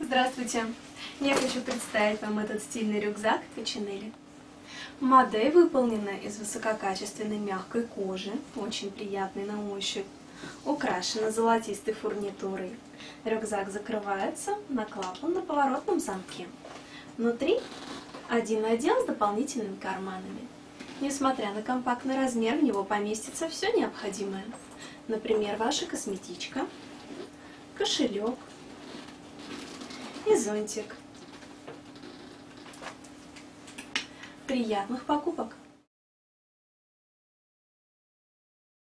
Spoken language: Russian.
Здравствуйте! Я хочу представить вам этот стильный рюкзак Качинелли. Модель выполнена из высококачественной мягкой кожи, очень приятной на ощупь, украшена золотистой фурнитурой. Рюкзак закрывается на клапан на поворотном замке. Внутри один отдел с дополнительными карманами. Несмотря на компактный размер, в него поместится все необходимое. Например, ваша косметичка, кошелек и зонтик. Приятных покупок!